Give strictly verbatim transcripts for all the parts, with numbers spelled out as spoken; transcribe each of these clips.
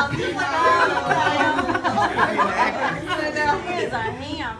He's a ham.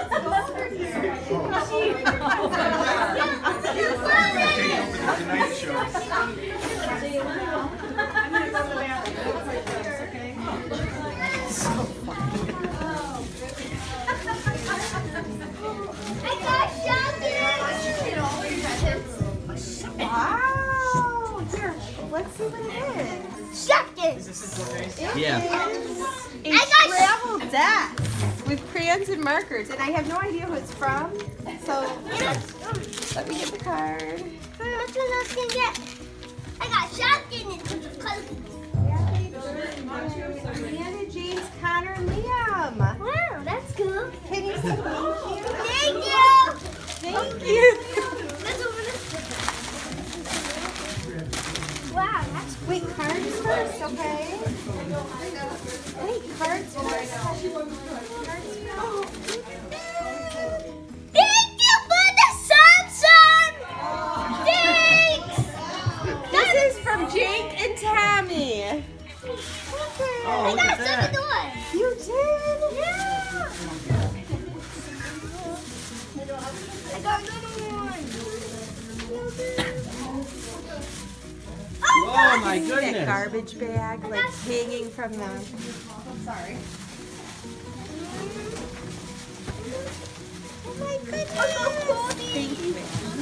Wow! Here, let's see what it is. Shotgun. Yeah. A travel desk with crayons and markers, and I have no idea who it's from. So let me get the card. What else can get? I got shotgun and Hannah, James, Connor, and Liam. wow, that's cool. Can you say thank you? Thank you. Thank you. That's over there. Wow, that's Wait, cards first, okay? Wait, cards first. Cards Thank you for the Samsung! Thanks! This is from Jake and Tammy. Okay. Oh, I look got at that. something door. You did? Yeah! I got another one. Oh my That goodness. garbage bag, like hanging from the. Sorry. Oh my goodness. Oh, Thank you.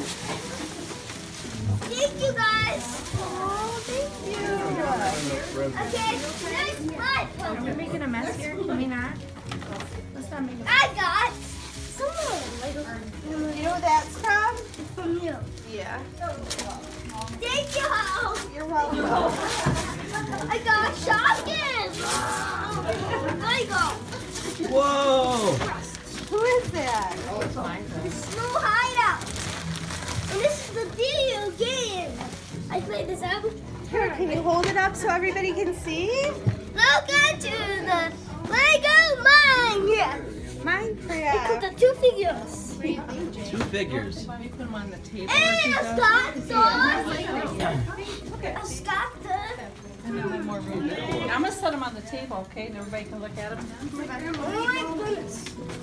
thank you guys. Oh, thank you. Okay, next one. We're making a mess here. Can we not? Let's not make a mess. I got someone. You know what that's from? From you. Yeah. Thank you. You're welcome. I got shotgun. I got Whoa. Who is that? the snow hideout. And this is the video game. I played this out. Here, can you hold it up so everybody can see? Welcome to the Lego Mine. I put Minecraft. the two figures. Two figures. Let me put them on the table. And a Scott sauce. A Scott And then one more room. I'm gonna set them on the table, okay? And everybody can look at them. Oh my goodness.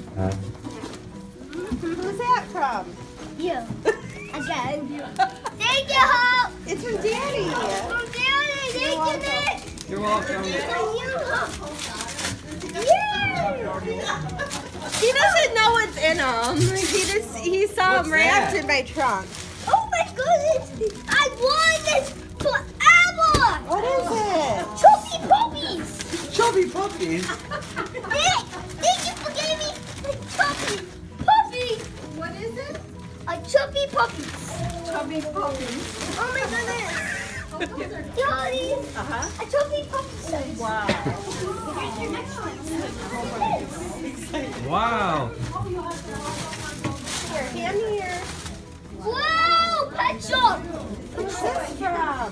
Who's that from? You. Again. Thank you, Hope. It's from Daddy. From Daddy. Thank you, Nick. You're welcome. Thank you, Hope. Yay. He doesn't know what's in them. He just he saw What's them wrapped that? in my trunk. Oh my goodness. I want this forever. What is it? Chubby puppies. Chubby puppies. Nick, thank you for giving me the chubby puppy. What is it? A chubby puppies. Chubby puppies. Oh my goodness. Daddy, Uh-huh. a chubby puppy set. Wow. Here's your next one. Wow. Here, hand me here. Whoa, pet shop. What's this from?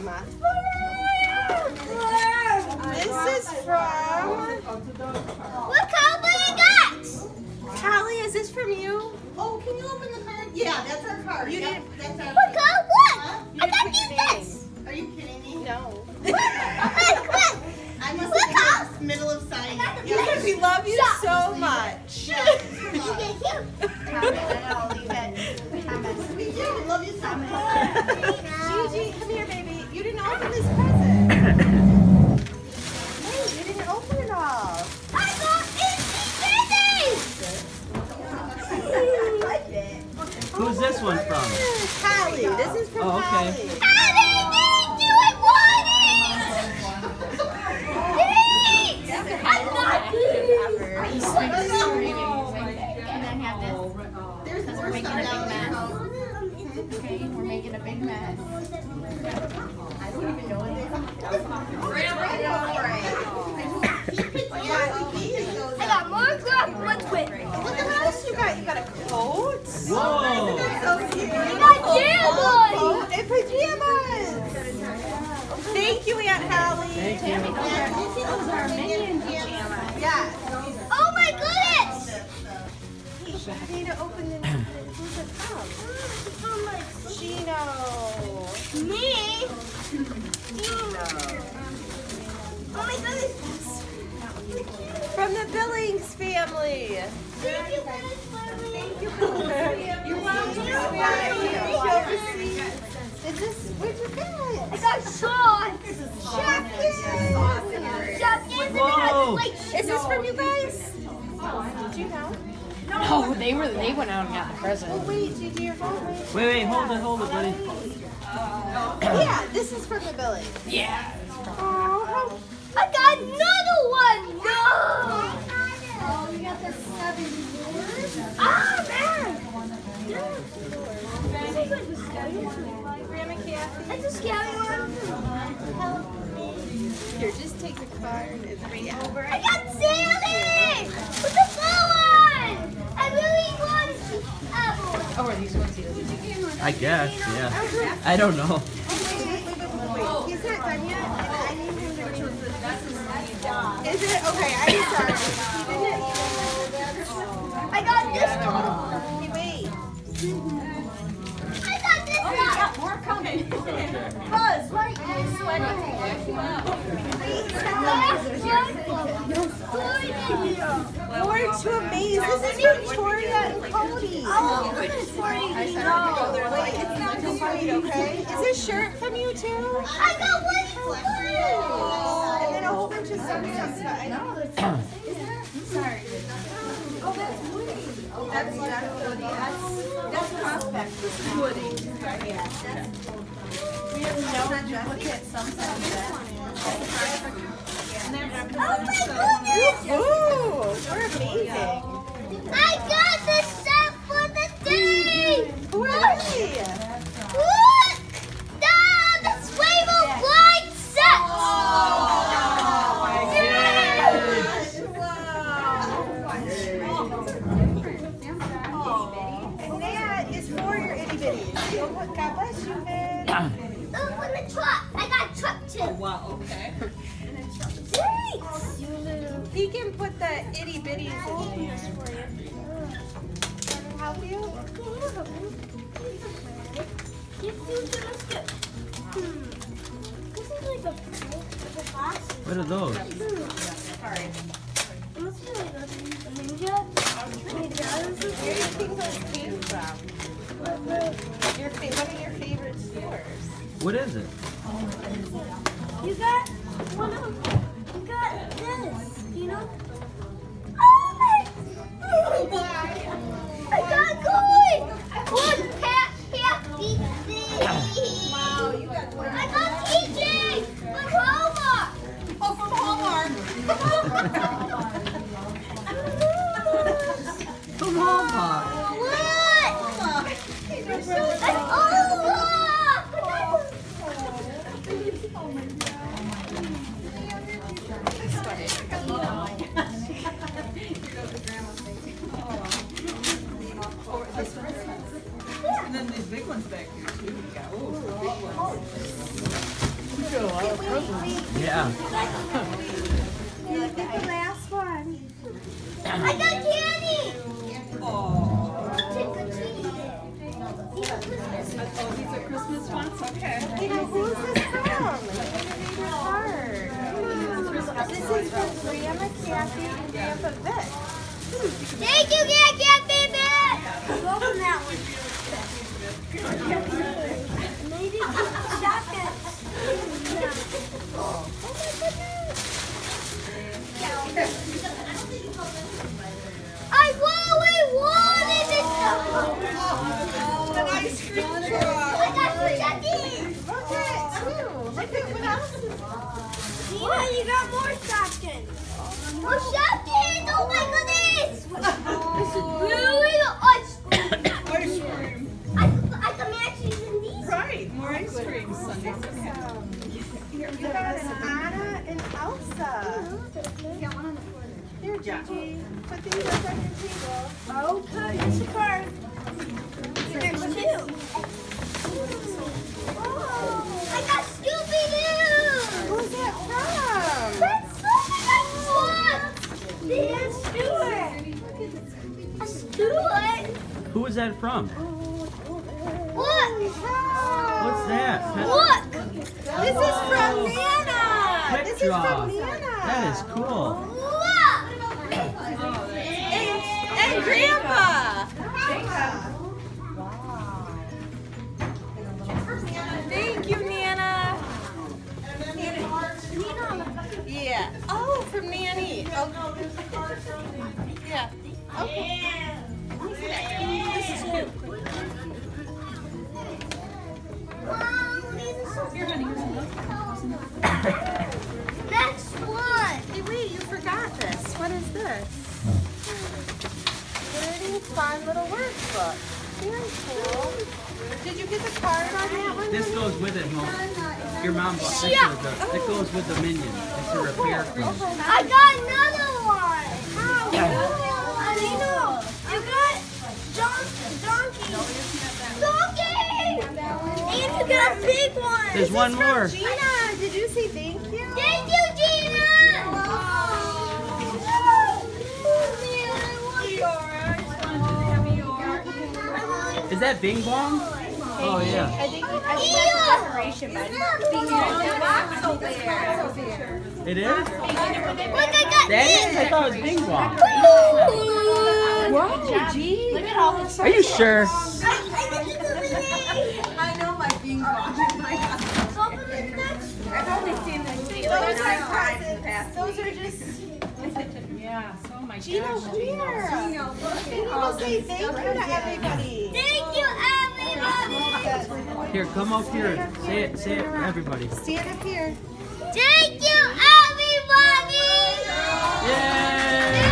This is from. Look how big I got. Callie, is this from you? Oh, can you open the card? Yeah, that's our card. You Yep, didn't- that's our Look how what? You I didn't got put these your guys. Are you kidding me? No. Look, look. I must Look have how- been in the middle of signing. I got the Yeah. Because we love you Stop. so much. You get him. We do. We love you so much. Gigi, come here, baby. You didn't open this present. Hey, you didn't open it all. I got itchy Who's this one from? Callie. This is from Oh, okay. Callie. babies. Daddy, thank you. I want it. Thanks. I got these. And then have this. There's more making stuff a down big there. mess. Okay, we're making a big mess. I got more crap. What's with? Look at what else you got. You got a coat. Whoa. I got pajamas. Oh, and pajamas. Thank you, Aunt Holly. Thank you. Those are minion pajamas. Yes. Oh my goodness. I need to open the. Who's it from? Oh my. Gino. Me? Oh my goodness. from the Billings family. Thank you guys for me. You're welcome. Is this, where'd you get it? I got shorts. Jackets. Jackets. Whoa. Is this from you guys? Did you know? No, they were. They went out and got the present. Oh wait, G G, you're home. Wait, wait, hold it, hold it, buddy. Yeah, this is from the Billings. Yeah. Oh, how I got another one. No. Oh, you got the seven yours? Ah, man. Grandma Kathy. It's a scary one. Here, just take the card and read over. I got Sally with the full one. I really want apple. Oh, are these ones? I guess, yeah. I don't know. Wait, wait, wait, wait. He's not done yet, and I need him to read. Is it? Okay, I'm sorry. He didn't. I got this one. Hey, wait. I got this one. More coming. Buzz, right? You're sweating. More to amaze. This is Victoria and Cody. Oh, this is for you. Wait, it's not complete, okay? Is this shirt from you too? I got one for you. And then a whole bunch of stuff. I know. Sorry. Oh, that's Woody. That's that's Woody. That's that's Prospect Woody. Yeah. That's really no duplicate sometimes. Oh my goodness! Ooh, we're amazing. I got the set for the day! Really? Look! The, the Swable Blind set! And that is for your itty bitties. God bless you, man. Look for the truck! I got a truck too! Wow. Okay. Thanks! He can put the itty bitties in there. Can I help you? Give you the biscuit. Hmm. This is like a, like a box. What are those? It must be like a ninja. Ninja. Where do you think those came from? Your fa- one of your favorite stores. What is it? You got one of you got this, you know? Oh my! I got going! One pack, happy thing! Wow, you got one. I got T J from Hallmark! Oh, from Hallmark. From Hallmark. What? That's all! And then these big ones back here too. We got, oh, big ones. Yeah. Get the last one. I got candy! Oh. Trick or treat. These are Christmas. Oh, these are Christmas ones? Okay. You know, who's this from? Look at your card. This is from Grandma Kathy and Grandpa Vic. Thank you, Cat Cat Baby! Open that one. Maybe jackets. Oh my goodness. I really wanted this stuff. An ice cream truck. I got some jackets. Look at two. Look at what else is Gino, you got more jackets. More jackets! Oh my goodness! This is really ice cream. Ice cream. I can, I can match these in these. Right, more ice cream Sundays. Okay. You got an Anna and Elsa. Here, Gigi. Put these up on your table. Okay, it's a card. There's two. Oh, I got Scooby-Doo. Who's that from? That's Scooby-Doo. Dan Stewart. A Stewart? Who is that from? Look. What's that? Look. This is from Nana. Quick This is draw. from Nana. That is cool. Look. no, there's a card from me. Yeah. Okay. This is cute. Here, honey. Next one. Hey, wait, you forgot this. What is this? Pretty fun little workbook. Very cool. Did you get the card on that one? This goes with it, Mom. Your mom bought this. Yeah. The, it goes with the minion. It's a repair thing. I got another one. How? Gino, you got John, donkey. Donkey. And you got a big one. There's one more. Gina, did you say thank you? Thank you, Gina. Is that Bing Bong? Oh yeah. I think, I think that's decoration, buddy. It is? Look, I got That this. is? I thought it was Bing Bong. Whoa, gee. Look at all the Are you sure? I know my being wrong. I've only seen them. Those are cards in the past. Those are just. Yeah, so my Gino, gosh. come here. Gino, Gino, say thank you to everybody. Thank you, everybody. Here, come up here. Say it, say it, everybody. Stand up here. Thank you, everybody. Yay!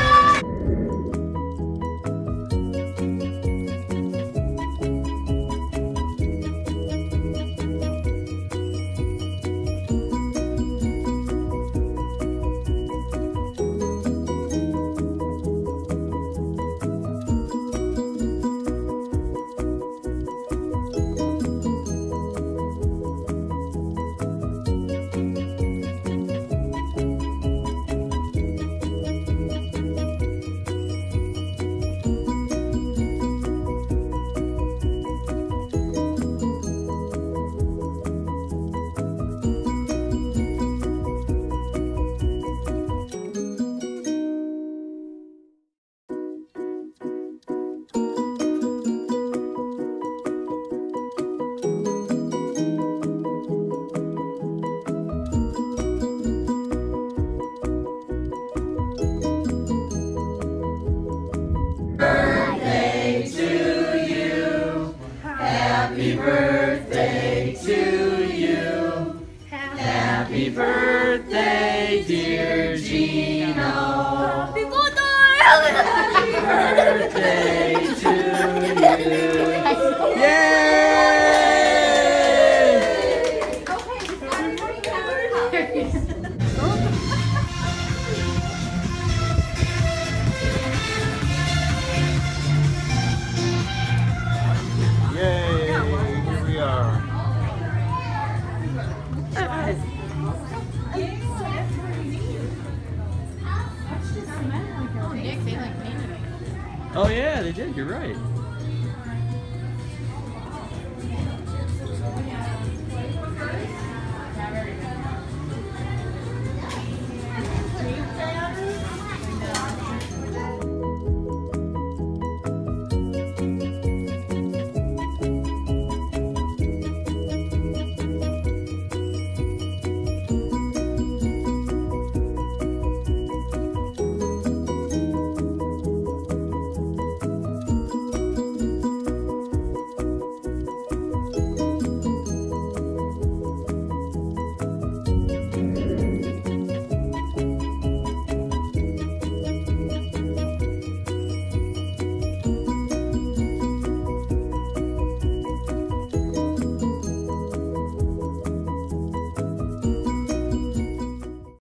Happy birthday to you. Happy birthday, dear Gino. Happy birthday. Happy birthday to you. Yay! Yay! Here we are. Oh yeah, they did. You're right.